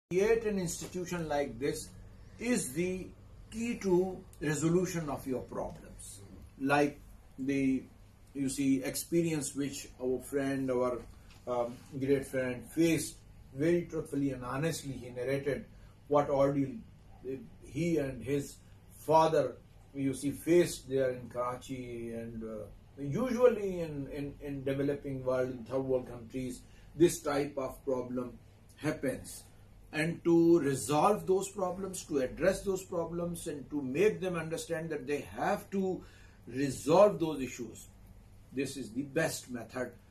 Create an institution like this is the key to resolution of your problems. Like the, you see, experience which our friend, our great friend faced very truthfully and honestly. He narrated what ordeal he and his father, you see, faced there in Karachi, and usually in developing world, in third world countries, this type of problem happens. And to resolve those problems, to address those problems, and to make them understand that they have to resolve those issues, this is the best method